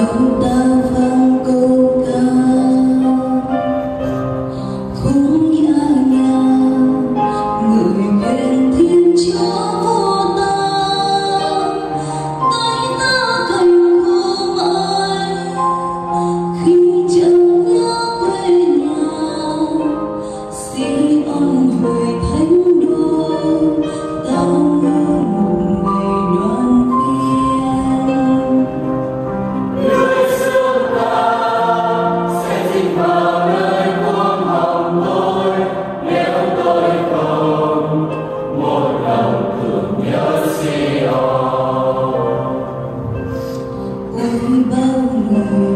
câu ta vang câu ca khung nhã nhàng người hẹn thiên cho vô ta tay ta thành khô mãi khi chẳng nhớ quê nhà xin ơn người thánh đô tao mơ một ngày đoàn viên. Người xưa ta sẽ dịp vào nơi muôn hồng tôi nếu tôi không một lòng tưởng nhớ Sion. Ôi bao người